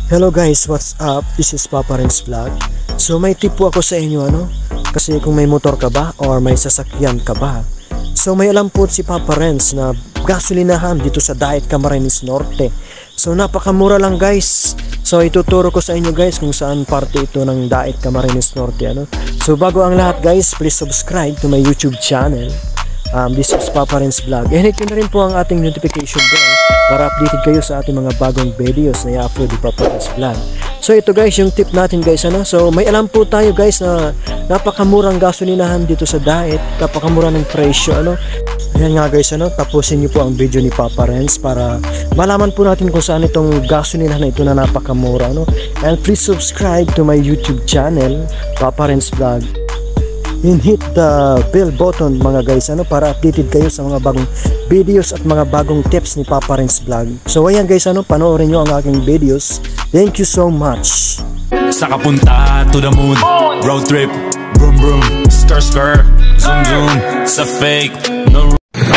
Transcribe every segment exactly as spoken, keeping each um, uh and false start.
Hello guys, what's up? This is Papa Renz Vlog. So may tip po ako sa inyo ano, kasi kung may motor ka ba or may sasakyan ka ba. So may alam po si Papa Renz na gasolinahan dito sa Daet Camarines Norte. So napakamura lang guys. So ituturo ko sa inyo guys kung saan parte ito ng Daet Camarines Norte ano. So bago ang lahat guys, please subscribe to my YouTube channel. Um, this is Papa Renz Vlog. And hit na rin po ang ating notification bell para updated kayo sa ating mga bagong videos na i-upload ni Papa Renz Vlog. So ito guys yung tip natin guys ano. So may alam po tayo guys na napakamurang gasolinahan dito sa Daet, napakamura ng presyo ano. Ayan nga guys ano, tapusin niyo po ang video ni Papa Renz para malaman po natin kung saan itong gasolinahan na ito na napakamura no. And please subscribe to my YouTube channel, Papa Renz Vlog. And hit the bell button mga guys ano para updated kayo sa mga bagong videos at mga bagong tips ni Papa Renz Vlog. So ayan guys ano, panoorin nyo ang aking videos. Thank you so much. Sa kapunta to the moon, road trip, vroom vroom, skr skr, zoom zoom, sa fake, no.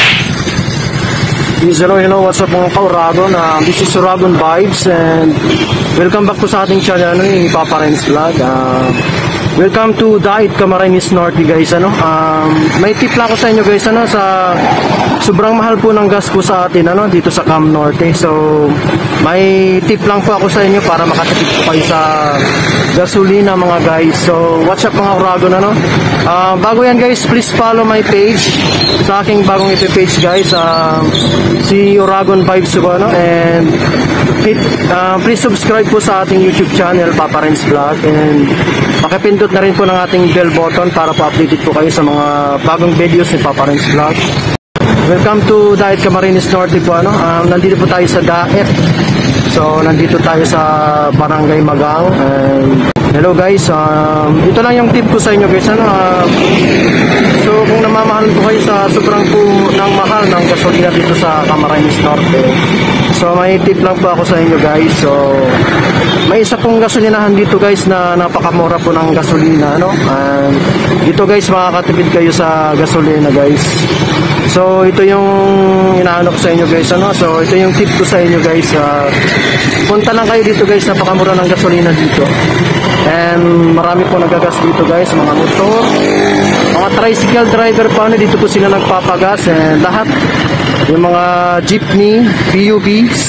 Hello, hello, what's up mga ka-Uragon? Uh, this is Uragon Vibes and welcome back po sa ating channel ni Papa Renz Vlog. Uh, welcome to Daet Camarines Norte guys ano. Um, may tip lang ako sa inyo guys ano, sa sobrang mahal po ng gas po sa atin ano dito sa Cam Norte. So may tip lang po ako sa inyo para makatipid po kayo sa gasolina mga guys. So what's up mga Uragon ano. Uh, bago yan guys, please follow my page sa aking bagong ipipage guys. Uh, si Uragon Vibes po ano, and hit, uh, please subscribe po sa ating YouTube channel Papa Renz Vlog, and pakipindot na rin po ng ating bell button para po updated po kayo sa mga bagong videos ni Papa Renz Vlog. Welcome to Daet Camarines Norte po ano. Um, nandito po tayo sa Daet. So nandito tayo sa Barangay Magang. And hello guys, um, ito lang yung tip ko sa inyo guys ano. Uh, so kung namamahal po kayo sa sobrang po ng mahal ng gasolina dito sa Camarines Norte, so may tip lang po ako sa inyo guys. So may isa pong gasolinahan dito guys na napakamura po ng gasolina ano. And dito guys makakatipid kayo sa gasolina guys. So ito yung inaano ko sa inyo guys ano. So ito yung tip ko sa inyo guys. Uh, punta lang kayo dito guys, napakamura ng gasolina dito. And marami po nagagas dito guys, mga motor, mga tricycle driver pa ano, dito po sila nagpapagas, and lahat yung mga jeepney, P U Vs.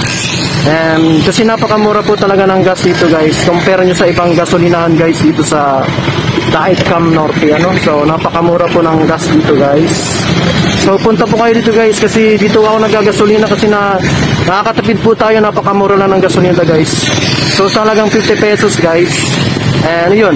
And kasi napakamura po talaga ng gas dito guys, compare nyo sa ibang gasolinahan guys dito sa Daet Cam Norte ano. So napakamura po ng gas dito guys. So punta po kayo dito guys, kasi dito ako nagagasolina kasi na nakakatipid po tayo, napakamura lang ng gasolina guys. So sa halagang fifty pesos guys, and yun,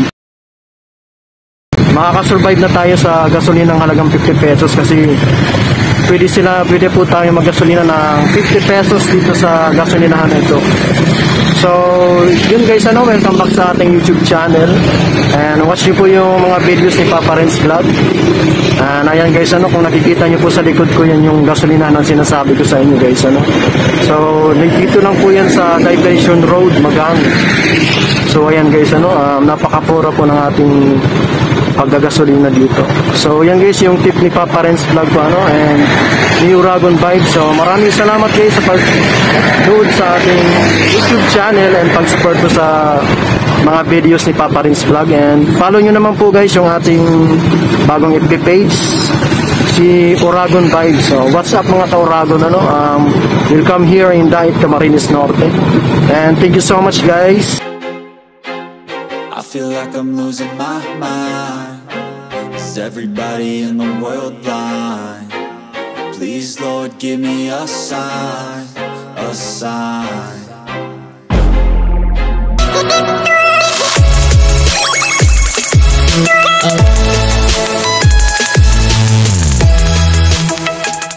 makakasurvive na tayo sa gasolina ng halagang fifty pesos kasi pwede sila, pwede po tayo maggasolina ng fifty pesos dito sa gasolinahan na ito. So yun guys ano, welcome back sa ating YouTube channel, and watch nyo po yung mga videos ni Papa Renz Vlog. And ayan guys ano, kung nakikita nyo po sa likod ko, yan yung gasolina na sinasabi ko sa inyo guys ano. So dito lang po yan sa Diversion Road, Magang. So ayan guys ano, um, napakapura po ng ating paggagasolina dito. So yan guys yung tip ni Papa Renz Vlog po ano, and ni Uragon Vibes. So maraming salamat guys sa pag-load sa ating YouTube channel and pag-support po sa mga videos ni Papa Renz Vlog. And follow nyo naman po guys yung ating bagong F B page, si Uragon Vibes. So what's up mga ka-Uragon ano, um, welcome here in Daet Camarines Norte, and thank you so much guys. I feel like I'm losing my mind. Is everybody in the world blind? Please Lord give me a sign, a sign. Uh